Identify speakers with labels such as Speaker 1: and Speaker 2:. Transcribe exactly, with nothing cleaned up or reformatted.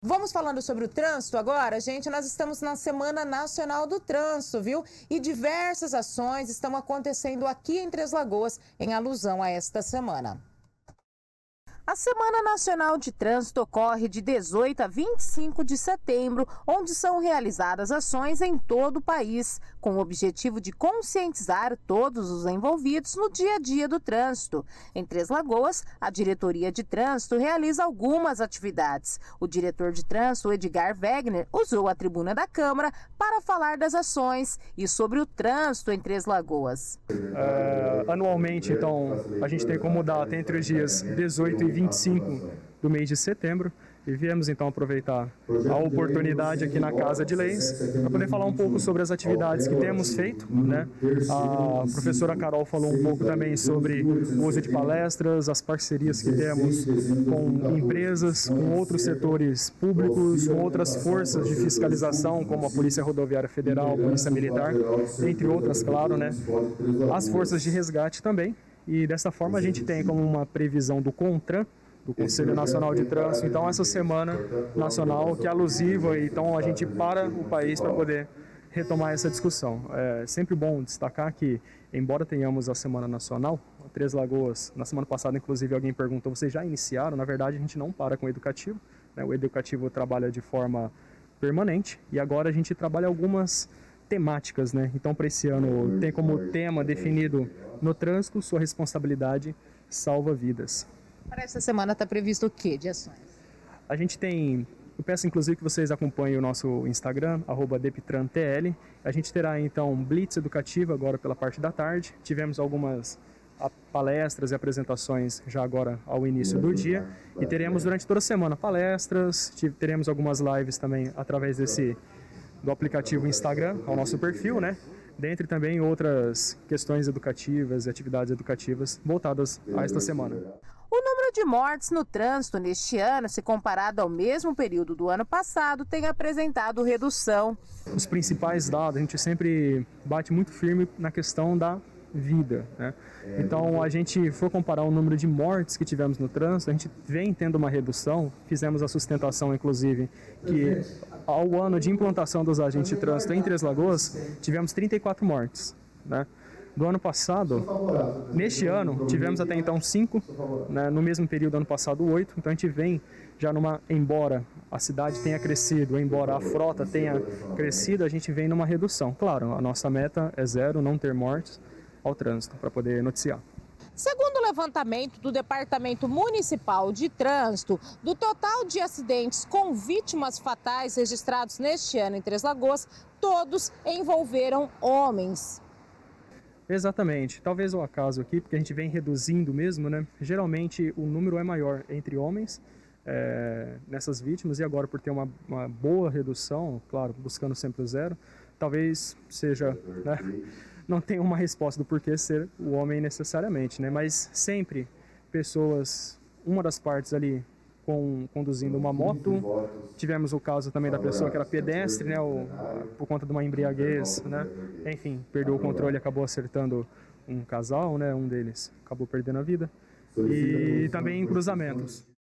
Speaker 1: Vamos falando sobre o trânsito agora, gente. Nós estamos na Semana Nacional do Trânsito, viu? E diversas ações estão acontecendo aqui em Três Lagoas em alusão a esta semana. A Semana Nacional de Trânsito ocorre de dezoito a vinte e cinco de setembro, onde são realizadas ações em todo o país, com o objetivo de conscientizar todos os envolvidos no dia a dia do trânsito. Em Três Lagoas, a Diretoria de Trânsito realiza algumas atividades. O diretor de trânsito, Edgar Wegner, usou a tribuna da Câmara para falar das ações e sobre o trânsito em Três Lagoas.
Speaker 2: Uh, anualmente, então, a gente tem como data entre os dias dezoito e vinte e cinco do mês de setembro, e viemos então aproveitar a oportunidade aqui na Casa de Leis para poder falar um pouco sobre as atividades que temos feito, né? A professora Carol falou um pouco também sobre o uso de palestras, as parcerias que temos com empresas, com outros setores públicos, com outras forças de fiscalização, como a Polícia Rodoviária Federal, a Polícia Militar, entre outras, claro, né? As forças de resgate também. E dessa forma a gente tem como uma previsão do CONTRAN, do Conselho Nacional de Trânsito, então essa semana nacional que é alusiva, então a gente para o país para poder retomar essa discussão. É sempre bom destacar que, embora tenhamos a Semana Nacional, Três Lagoas, na semana passada inclusive alguém perguntou, vocês já iniciaram? Na verdade a gente não para com o educativo, né? O educativo trabalha de forma permanente e agora a gente trabalha algumas temáticas, né? Então para esse ano tem como tema definido no trânsito, sua responsabilidade salva vidas.
Speaker 1: Para essa semana está previsto o que de ações?
Speaker 2: A gente tem, eu peço inclusive que vocês acompanhem o nosso Instagram, arroba DeptranTL. A gente terá então um blitz educativo agora pela parte da tarde. Tivemos algumas palestras e apresentações já agora ao início do dia. E teremos durante toda a semana palestras, teremos algumas lives também através desse do aplicativo Instagram, ao nosso perfil, né? Dentre também outras questões educativas e atividades educativas voltadas a esta semana.
Speaker 1: O número de mortes no trânsito neste ano, se comparado ao mesmo período do ano passado, tem apresentado redução.
Speaker 2: Os principais dados, a gente sempre bate muito firme na questão da vida, né? Então, a gente for comparar o número de mortes que tivemos no trânsito, a gente vem tendo uma redução. Fizemos a sustentação, inclusive, que ao ano de implantação dos agentes de trânsito em Três Lagoas, tivemos trinta e quatro mortes, né? Do ano passado, neste ano, tivemos até então cinco, né? No mesmo período do ano passado, oito. Então a gente vem já numa, embora a cidade tenha crescido, embora a frota tenha crescido, a gente vem numa redução. Claro, a nossa meta é zero, não ter mortes ao trânsito, para poder noticiar.
Speaker 1: Segundo o levantamento do Departamento Municipal de Trânsito, do total de acidentes com vítimas fatais registrados neste ano em Três Lagoas, todos envolveram homens.
Speaker 2: Exatamente. Talvez o acaso aqui, porque a gente vem reduzindo mesmo, né? Geralmente o número é maior entre homens é, nessas vítimas, e agora por ter uma, uma boa redução, claro, buscando sempre o zero, talvez seja, né? Não tem uma resposta do porquê ser o homem necessariamente, né? Mas sempre pessoas, uma das partes ali com, conduzindo uma moto. Tivemos o caso também da pessoa que era pedestre, né? O, por conta de uma embriaguez, né? Enfim, perdeu o controle e acabou acertando um casal, né? Um deles acabou perdendo a vida. E também em cruzamentos.